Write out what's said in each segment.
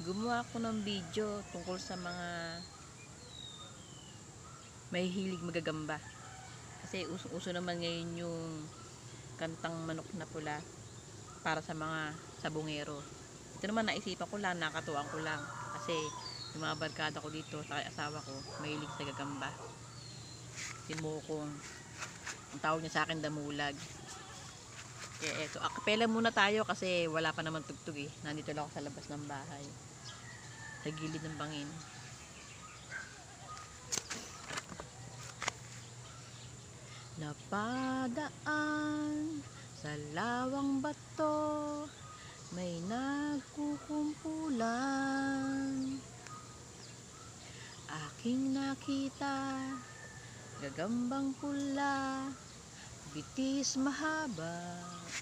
Gumawa ako ng video tungkol sa mga may hilig magagamba. Kasi uso naman ngayon yung kantang manok na pula para sa mga sabungero. Ito naman naisipan ko lang, nakatuwang ko lang. Kasi yung mga barkada ko dito sa asawa ko, mahilig sa gagamba. Si Mokong, ang tawag niya sa akin damulag. Kaya eto, akapela muna tayo kasi wala pa naman tugtog eh. Nandito lang ako sa labas ng bahay. Sa gilid ng bangin. Napadaan sa lawang bato, may nagkukumpulan. Aking nakita, gagambang pula, bitis mahaba.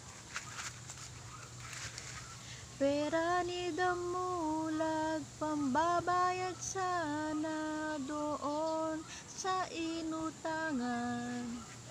Pera ni damulag, pambabayad sana doon sa inutangan.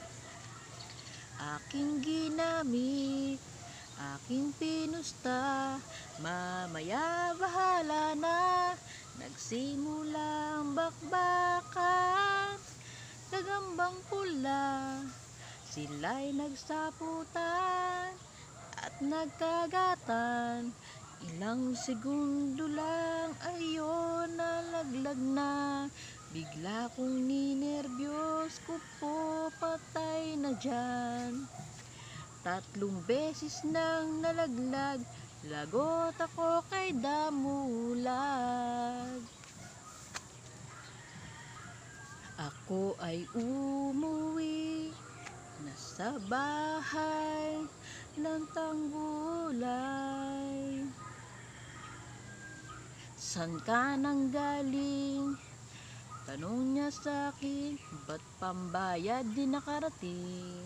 Aking ginamit, aking pinusta, mamaya bahala na. Nagsimulang bakbakan, gagambang pula, sila'y nagsaputan at nagkagatan. Ilang segundo lang, ayon nalaglag na. Bigla kong ninerbiyos ko po, patay na dyan. 3 beses nang nalaglag, lagot ako kay damulag. Ako ay umuwi na sa bahay lantang gulay. San ka nang galing? Tanong niya sa'kin, ba't pambayad di nakarating?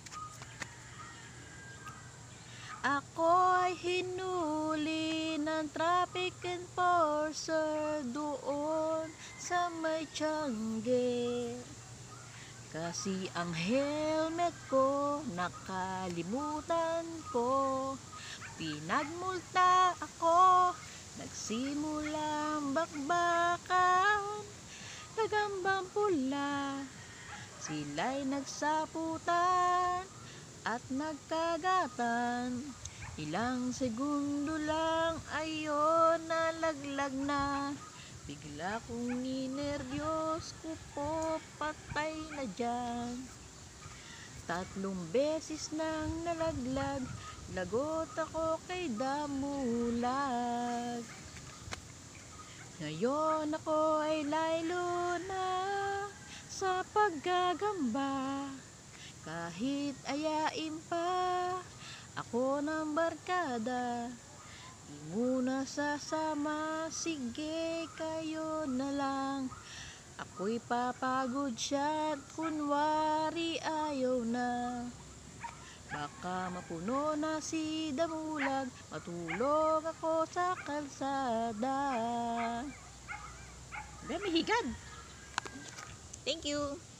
Ako ay hinuli ng traffic enforcer doon sa may Tiangge. Kasi ang helmet ko nakalimutan ko. Pinagmulta ako, nagsimulang bakbakan. Gagambang pula, sila'y nagsaputan at nagkagatan. Ilang segundo lang, ayon nalaglag na. Bigla kong ninerbiyos ko po, patay na dyan. 3 beses nang nalaglag, lagot ako kay damulag. Ngayon ako ay laylo na sa paggagamba. Kahit ayain pa ako ng barkada, di muna sasama, sige kayo na lang. Ako'y papagod siya at kunwari ayaw na. Baka mapuno na si damulag, matulog ako sa kalsada. May higad. Thank you.